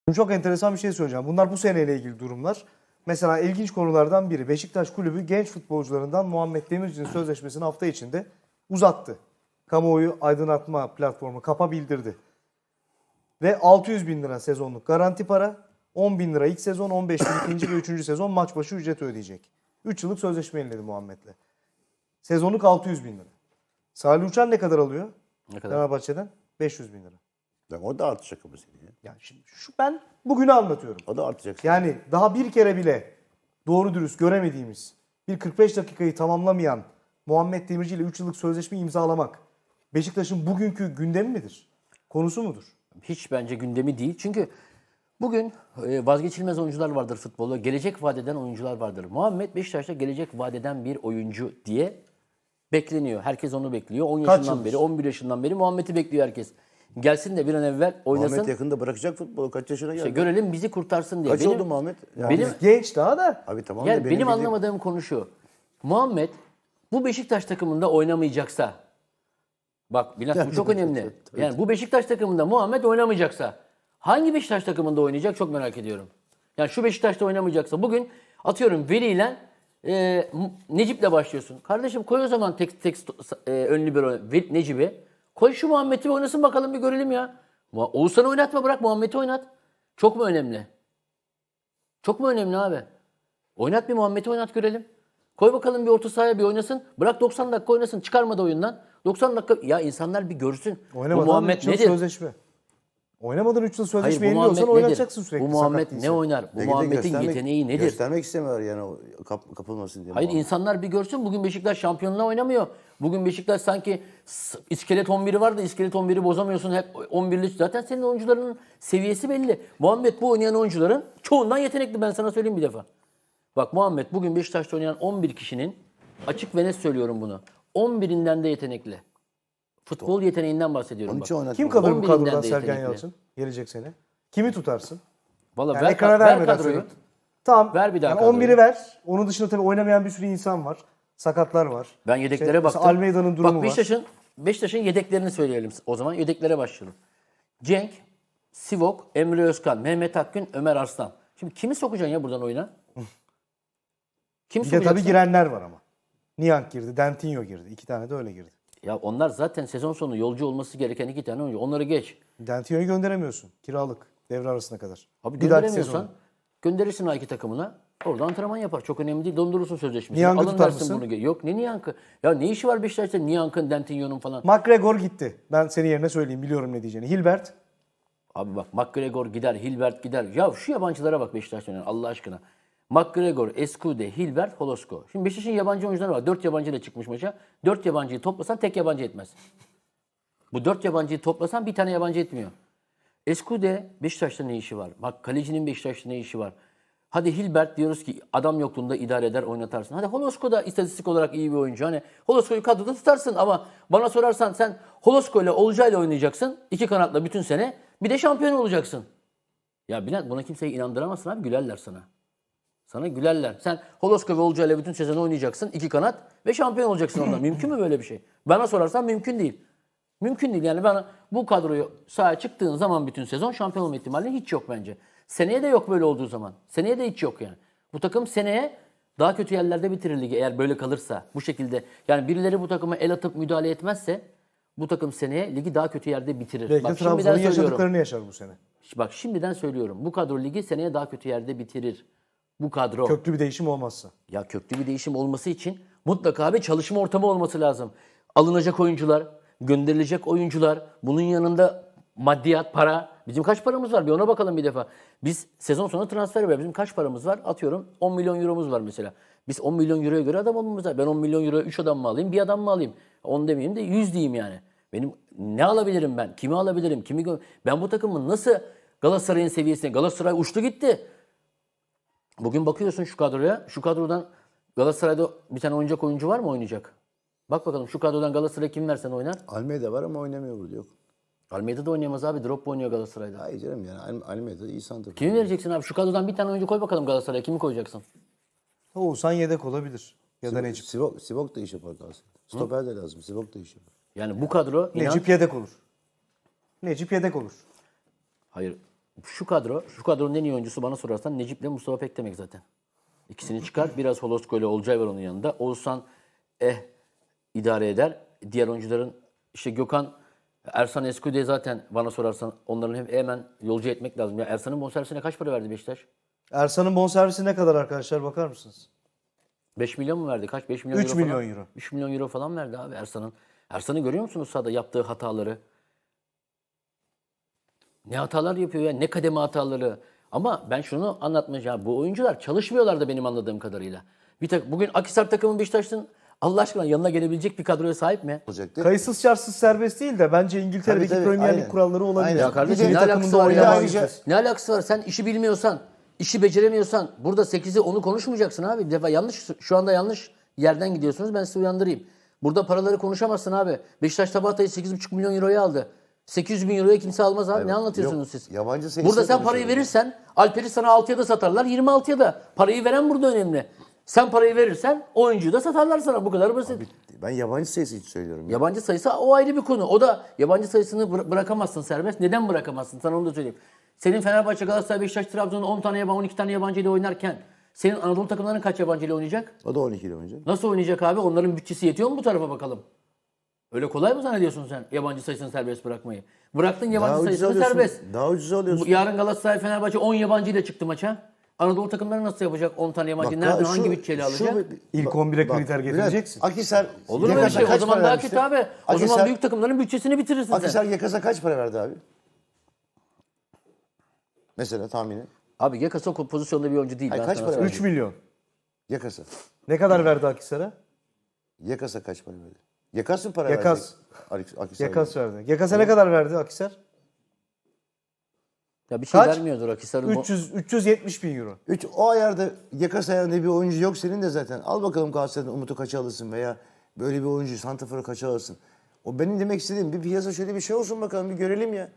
Şimdi çok enteresan bir şey söyleyeceğim. Bunlar bu seneyle ilgili durumlar. Mesela ilginç konulardan biri Beşiktaş Kulübü genç futbolcularından Muhammed Demirci'nin sözleşmesini hafta içinde uzattı. Kamuoyu aydınlatma platformu KAP'a bildirdi. Ve 600 bin lira sezonluk garanti para, 10 bin lira ilk sezon, 15 bin ikinci ve üçüncü sezon maç başı ücret ödeyecek. 3 yıllık sözleşme yeniledi Muhammed'le. Sezonluk 600 bin lira. Salih Uçan ne kadar alıyor? Ne kadar? Fenerbahçe'den 500 bin lira. Yani o da artacak ama senin ya. Yani şimdi ben bugünü anlatıyorum. O da artacak. Yani daha bir kere bile doğru dürüst göremediğimiz bir 45 dakikayı tamamlamayan Muhammed Demirci ile 3 yıllık sözleşme imzalamak Beşiktaş'ın bugünkü gündemi midir? Konusu mudur? Hiç bence gündemi değil. Çünkü bugün vazgeçilmez oyuncular vardır futbolda. Gelecek vadeden oyuncular vardır. Muhammed Beşiktaş'ta gelecek vadeden bir oyuncu diye bekleniyor. Herkes onu bekliyor. 10 Kaç yaşından yıldır? beri, 11 yaşından beri Muhammed'i bekliyor herkes. Gelsin de bir an evvel oynasın. Muhammed yakında bırakacak futbolu. Kaç yaşına geldi? İşte görelim bizi kurtarsın diye. Kaç oldu Muhammed? Ya Benim Genç daha da. Abi tamam yani da benim bildiğim- anlamadığım konu şu. Muhammed bu Beşiktaş takımında oynamayacaksa, bak Bülent bu çok önemli. Yani bu Beşiktaş takımında Muhammed oynamayacaksa hangi Beşiktaş takımında oynayacak çok merak ediyorum. Yani şu Beşiktaş'ta oynamayacaksa bugün atıyorum Veli ile Necip'le başlıyorsun. Kardeşim koy o zaman tek ön libero Necip'i. Koy şu Muhammed'i oynasın bakalım bir görelim ya. Oğuzhan'ı oynatma bırak Muhammed'i oynat. Çok mu önemli? Çok mu önemli abi? Oynat bir Muhammed'i oynat görelim. Koy bakalım bir orta sahaya bir oynasın. Bırak 90 dakika oynasın. Çıkarmadı oyundan. 90 dakika ya insanlar bir görsün. Bu Oynamadan Muhammed 3 yıl nedir? sözleşme. Oynamadan 3 yıl Hayır sözleşme bu yeniliyorsan Muhammed oynatacaksın nedir? sürekli. Bu Muhammed sakat değilse. ne oynar? Bu Belki de Muhammed'in göstermek- yeteneği nedir? Göstermek istemiyor yani o kapılmasın diye. Hayır Muhammed. insanlar bir görsün. Bugün Beşiktaş şampiyonluğa oynamıyor. Bugün Beşiktaş sanki iskelet 11'i var da iskelet 11'i bozamıyorsun. Hep 11'li. Zaten senin oyuncularının seviyesi belli. Muhammed bu oynayan oyuncuların çoğundan yetenekli. Ben sana söyleyeyim bir defa. Bak Muhammed bugün Beşiktaş'ta oynayan 11 kişinin açık ve net söylüyorum bunu. 11'inden de yetenekli. Futbol yeteneğinden bahsediyorum. Onun Bak. için oynatma. Kim kalır bu 11'inden kadrodan de Sergen yetenekli. Yalçın gelecek sene? Kimi tutarsın? Valla Yani ver, ekrana ver vermeden kadroyu. söylüyorum. Tamam. Ver bir daha yani kadroyu. 11'i ver. Onun dışında tabii oynamayan bir sürü insan var. Sakatlar var. Ben yedeklere Mesela baktım. Almeida'nın durumu Bak Beşiktaş'ın yedeklerini söyleyelim. O zaman yedekleri başlayalım. Cenk, Sivok, Emre Özkan, Mehmet Akgün, Ömer Arslan. Şimdi kimi sokacaksın ya buradan oyuna? Kim var. Bir de tabii sokacaksın? girenler var ama. Niang girdi, Dentinho girdi. 2 tane de öyle girdi. Ya onlar zaten sezon sonu yolcu olması gereken 2 tane oyuncu. Onları geç. Dentinho'yu gönderemiyorsun. Kiralık. Devre arasına kadar. Abi Bir dahaki gönderemiyorsan sezon. gönderirsin A2 takımına. Orada antrenman yapar. Çok önemli değil. Dondurursun sözleşmesini. Niang'ı Alın tutar dersin mısın? bunu. Yok ne Niang'ı? Ya ne işi var Beşiktaş'ta Niang'ın, Dentinho'nun falan? McGregor gitti. Ben senin yerine söyleyeyim. Biliyorum ne diyeceğini. Hilbert. Abi bak McGregor gider, Hilbert gider. Ya şu yabancılara bak Beşiktaş'ta oynayan Allah aşkına. McGregor, Escude, Hilbert, Holosko. Şimdi Beşiktaş'ın yabancı oyuncuları var. 4 yabancı ile çıkmış maça. 4 yabancıyı toplasan tek yabancı etmez. Bu 4 yabancıyı toplasan bir tane yabancı etmiyor. Escude Beşiktaş'ta ne işi var? Bak kalecinin Beşiktaş'ta ne işi var? Hadi Hilbert diyoruz ki adam yokluğunda idare eder oynatarsın. Hadi Holosko da istatistik olarak iyi bir oyuncu. Hani Holosko'yu kadroda tutarsın ama bana sorarsan sen Holosko ile Olcay ile oynayacaksın. 2 kanatla bütün sene. Bir de şampiyon olacaksın. Ya Bülent buna kimseyi inandıramazsın abi gülerler sana. Sana gülerler. Sen Holosko ve Olcay ile bütün sezon oynayacaksın. 2 kanat ve şampiyon olacaksın ondan. Mümkün mü böyle bir şey? Bana sorarsan mümkün değil. Mümkün değil. Yani bana bu kadroyu sahaya çıktığın zaman bütün sezon şampiyon olma ihtimali hiç yok bence. Seneye de yok böyle olduğu zaman. Seneye de hiç yok yani. Bu takım seneye daha kötü yerlerde bitirir ligi eğer böyle kalırsa. Bu şekilde. Yani birileri bu takıma el atıp müdahale etmezse bu takım seneye ligi daha kötü yerde bitirir. Belki de Bak şimdiden Trabzon'un söylüyorum. yaşadıklarını yaşar bu sene. Bak şimdiden söylüyorum. Bu kadro ligi seneye daha kötü yerde bitirir. Bu kadro. Köklü bir değişim olmazsa. Ya köklü bir değişim olması için mutlaka bir çalışma ortamı olması lazım. Alınacak oyuncular, gönderilecek oyuncular, bunun yanında maddiyat, para. Bizim kaç paramız var? Bir ona bakalım bir defa. Biz sezon sonu transfer var. Bizim kaç paramız var? Atıyorum 10 milyon euromuz var mesela. Biz 10 milyon euroya göre adam almamız var. Ben 10 milyon euroya 3 adam mı alayım, bir adam mı alayım? 10 demeyeyim de 100 diyeyim yani. Benim ne alabilirim ben? Kimi alabilirim? Ben bu takımın nasıl Galatasaray'ın seviyesine? Galatasaray uçtu gitti. Bugün bakıyorsun şu kadroya. Şu kadrodan Galatasaray'da bir tane oynayacak oyuncu var mı oynayacak? Bak bakalım şu kadrodan Galatasaray'a kim versen oynar. Almeida var ama oynamıyor burada yok. Almeida oynayamaz abi. Drogba oynuyor Galatasaray'da. Hayır canım yani Almeida iyi santrafor. Kimi vereceksin abi? Şu kadrodan bir tane oyuncu koy bakalım Galatasaray'a. Kimi koyacaksın? Oğuzhan yedek olabilir. Ya da Necip. Sivok da iş yapar aslında. Stoper de lazım. Sivok da iş yapar. Yani bu kadro inan... Necip yedek olur. Necip yedek olur. Hayır. Şu kadronun en iyi oyuncusu bana sorarsan Necip'le Mustafa Pekdemek zaten. İkisini çıkar. Biraz Holosko ile Olcay var onun yanında. Oğuzhan idare eder. Diğer oyuncuların işte Gökhan, Ersan Eskude zaten bana sorarsan onların hemen yolcu etmek lazım. Ya Ersan'ın bonservisine kaç para verdi Beşiktaş? Ersan'ın bonservisi ne kadar arkadaşlar bakar mısınız? 5 milyon mu verdi? Kaç? 5 milyon 3 euro milyon falan. euro. 3 milyon euro falan verdi abi Ersan'ın. Ersan'ı görüyor musunuz sahada yaptığı hataları? Ne hatalar yapıyor ya, ne kademe hataları. Ama ben şunu anlatmayacağım. Bu oyuncular çalışmıyorlar da benim anladığım kadarıyla. Bugün Akhisar takımın Beşiktaş'ın Allah aşkına yanına gelebilecek bir kadroya sahip mi? olacaktı. Kayıtsız şartsız serbest değil de bence İngiltere'deki Tabii, Premier Lig aynen. kuralları olabilir. Aynen. Ya kardeşim Bir ne takımda alakası var oynayan ya? ayrıca- Ne alakası var? Sen işi bilmiyorsan, işi beceremiyorsan burada 8'i onu konuşmayacaksın abi. Bir defa şu anda yanlış yerden gidiyorsunuz. Ben sizi uyandırayım. Burada paraları konuşamazsın abi. Beşiktaş Tabahta'yı 8,5 milyon euroya aldı. 800 bin euroya kimse almaz abi. Ne anlatıyorsunuz yok. siz? Yabancı sayısı Burada sen da parayı konuşuyoruz. verirsen Alper'i sana 6'ya da satarlar, 26'ya da. Parayı veren burada önemli. Sen parayı verirsen oyuncuyu da satarlar sana. Bu kadar basit. Ben yabancı sayısı için söylüyorum. Ya. Yabancı sayısı o ayrı bir konu. O da yabancı sayısını bırakamazsın serbest. Neden bırakamazsın? Sana onu da söyleyeyim. Senin Fenerbahçe, Galatasaray, Beşiktaş, Trabzon'un 10 tane 12 tane yabancı ile oynarken senin Anadolu takımlarının kaç yabancı ile oynayacak? O da 12 ile oynayacak. Nasıl oynayacak abi? Onların bütçesi yetiyor mu bu tarafa bakalım? Öyle kolay mı zannediyorsun sen yabancı sayısını serbest bırakmayı? Bıraktın yabancı Daha ucuz sayısını alıyorsun. serbest. Daha ucuz alıyorsun. Yarın Galatasaray, Fenerbahçe 10 yabancı ile çıktı maça. Anadolu takımları nasıl yapacak 10 tane yabancı? Bak, Nereden şu- hangi bütçeyle alacak? İlk 11'e kriter getireceksin. Akhisar Olur mu öyle şey? O zaman daha kötü abi. O zaman Akhisar, büyük takımların bütçesini bitirirsin Akhisar sen. Yakas'a kaç para verdi abi? Mesela tahmini. Abi Gekasa pozisyonda bir oyuncu değil. Hayır, ben kaç sana para söyleyeyim. 3 milyon. Yakas'a. Ne kadar verdi Akhisar'a? Yakas'a kaç para verdi? Yakas mı para Yakas. verecek? Akhisar Yakas verdi. Yakas'a ne kadar verdi Akhisar? Ya bir şey Kaç? vermiyordur Akhisar'ın. 370 bin euro. O ayarda Yakas ayarında bir oyuncu yok senin de zaten. Al bakalım Galatasaray'dan Umut'u kaça alırsın veya böyle bir oyuncu Santrafor'u kaça alırsın. O benim demek istediğim bir piyasa şöyle bir şey olsun bakalım bir görelim ya.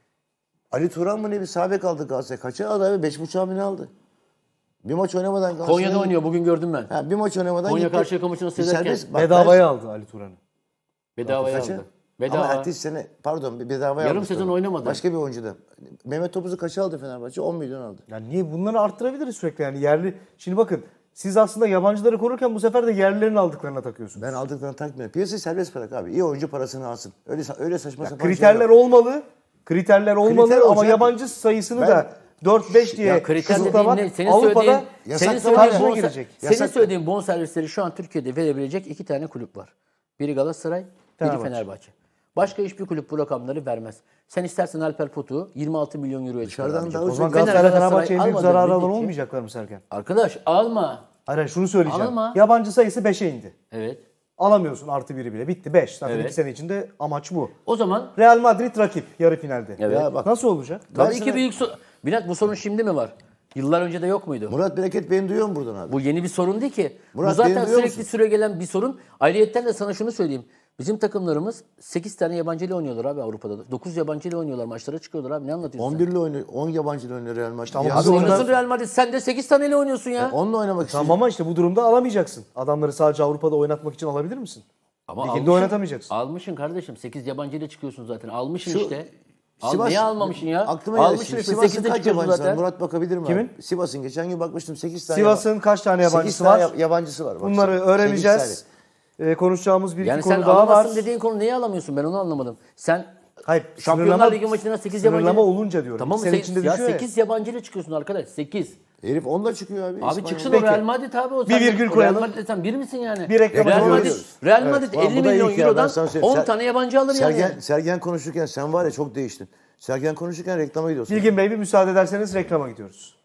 Ali Turan mı ne bir sağ bek aldı Galatasaray. Kaça aldı abi? 5,5 mi ne aldı? Bir maç oynamadan Galatasaray... Konya'da oynuyor. Bugün gördüm ben. Ha, bir maç oynamadan Konya gitti. Karşıyaka maçını Bir seyrederken serbest- bak, Bedavaya aldı Ali Turan'ı. Bedavaya kaça? aldı. Bedava. Ama ertesi sene pardon bir bedavaya Yarım almıştı sezon onu. oynamadı. Başka bir oyuncu da. Mehmet Topuz'u kaça aldı Fenerbahçe? 10 milyon aldı. Yani niye bunları arttırabiliriz sürekli yani yerli. Şimdi bakın siz aslında yabancıları korurken bu sefer de yerlilerin aldıklarına takıyorsunuz. Ben aldıklarını takmıyorum. Piyasayı serbest bırak abi. İyi oyuncu parasını alsın. Öyle saçma sapan Kriterler şey yok. olmalı. Kriterler olmalı Kriter ama olacak. yabancı sayısını Ben- da 4-5 diye Ya kriter kısıtlamak dediğin ne? Senin Avrupa'da söylediğin, yasak senin karşına söylediğin, girecek. senin Yasak. söylediğin bonservisleri şu an Türkiye'de verebilecek 2 tane kulüp var. Biri Galatasaray, biri Fenerbahçe. Fenerbahçe. Başka hiçbir kulüp bu rakamları vermez. Sen istersen Alper Potuk'u 26 milyon euroya Dışarıdan çıkarabilecek. daha o zaman Fener, Galatasaray Galatasaray Fenerbahçe'ye büyük almadı, zararı alan bildikçe- olmayacaklar mı Sergen? Arkadaş alma. Hayır şunu söyleyeceğim. Alma. Yabancı sayısı 5'e indi. Evet. Alamıyorsun artı biri bile. Bitti 5. Zaten Evet. 2 sene içinde amaç bu. O zaman Real Madrid rakip yarı finalde. Evet. Ya bak, Nasıl olacak? tabii Ben ki sana- büyük Bülent bu sorun şimdi mi var? Yıllar önce de yok muydu? Murat Bereket beni duyuyor mu buradan abi? Bu yeni bir sorun değil ki. Murat, bu zaten beni duyuyor sürekli musun? süre gelen bir sorun. Ayrıyetten de sana şunu söyleyeyim. Bizim takımlarımız 8 tane yabancı ile oynuyorlar abi Avrupa'da. 9 yabancı ile oynuyorlar. Maçlara çıkıyorlar abi. Ne anlatıyorsun 11 ile oynuyor. 10 yabancı ile oynuyor Real Madrid. Ama Ya, bu sen? durumda- Oynuyorsun Real Madrid. Sen de 8 taneyle oynuyorsun ya. onunla oynamak istiyor. Tamam ama işte bu durumda alamayacaksın. Adamları sadece Avrupa'da oynatmak için alabilir misin? Ama Liginde oynatamayacaksın. Almışsın kardeşim. 8 yabancı ile çıkıyorsun zaten. Almışsın Şu işte. Sivas- Niye almamışsın ya? Aklıma geldi. Almışsın Şimdi işte. Sivas'ın 8'de kaç çıkıyorsun yabancısı var? zaten. Murat bakabilir mi? Kimin? Abi? Sivas'ın geçen gün bakmıştım 8 tane. Sivas'ın kaç tane 8 yabancısı tane var? yabancısı var. Bak, Bunları 8 öğreneceğiz. tane. Konuşacağımız bir iki Yani sen konu daha var. alamazsın dediğin konu neyi alamıyorsun? Ben onu anlamadım. Sen Hayır, Şampiyonlar Ligi maçına 8 yabancı... sınırlama olunca diyorum. Tamam İki sene içinde ya düşüyor ya. 8 yabancı ile çıkıyorsun arkadaş. 8. Herif 10'da çıkıyor abi. Abi İspanyol. çıksın Peki. o Real Madrid abi. O Bir virgül koyalım. Real Madrid sen bir misin yani? Bir reklam Real Madrid, alıyoruz. Real Madrid Ulan 50 bu da milyon ilk ya, ben eurodan sana söyleyeyim. 10 tane yabancı alır yani. Sergen konuşurken sen var ya çok değiştin. Sergen konuşurken reklama gidiyorsun. Bilgin Bey bir müsaade ederseniz reklama gidiyoruz.